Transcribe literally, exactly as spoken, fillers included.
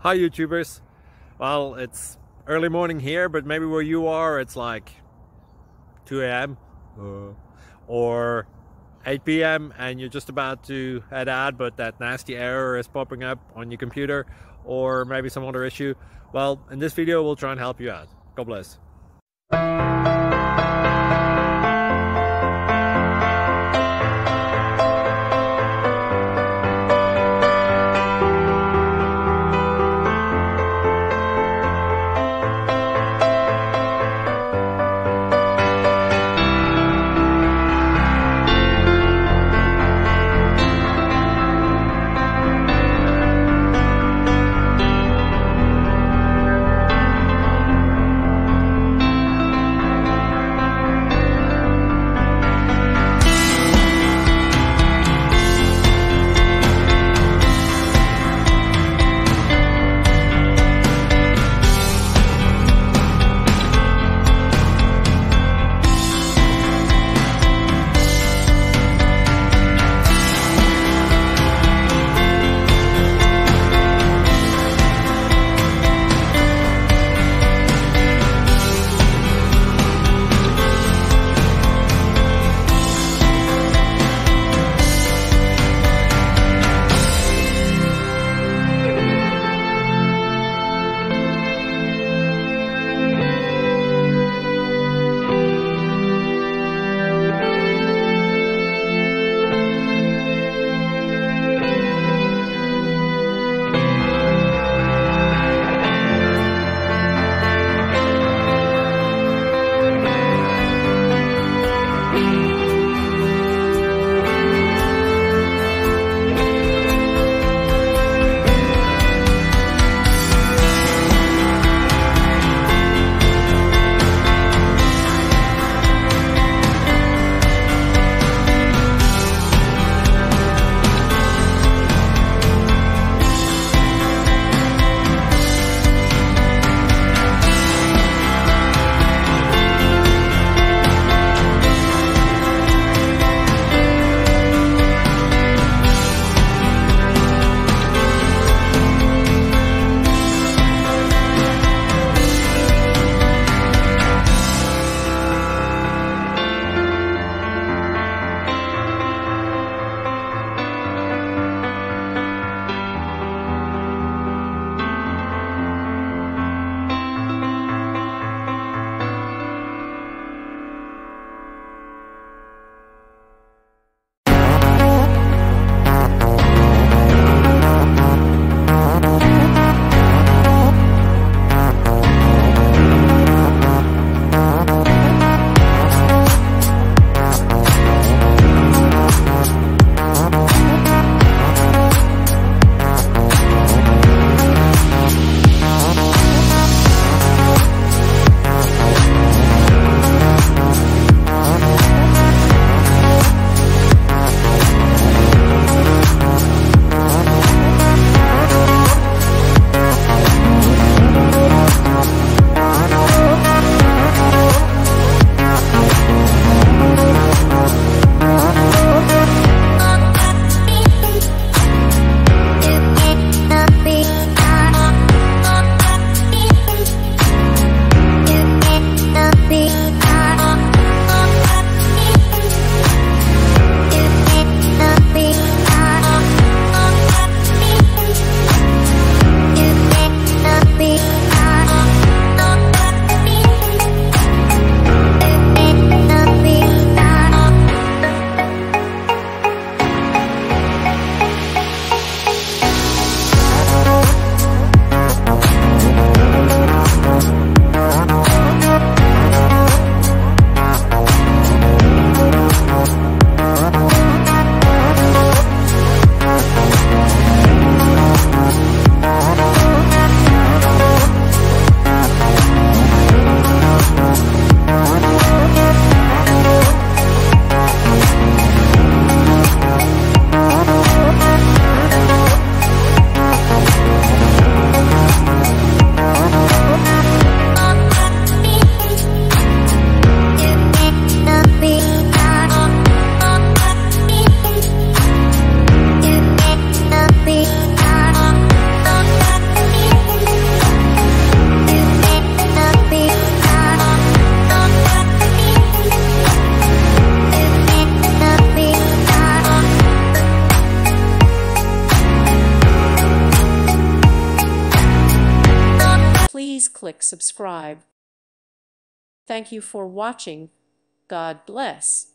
Hi YouTubers. Well, it's early morning here, but maybe where you are it's like two A M uh, or eight P M and you're just about to head out, but that nasty error is popping up on your computer, or maybe some other issue. Well, in this video we'll try and help you out. God bless. please click subscribe. Thank you for watching. God bless.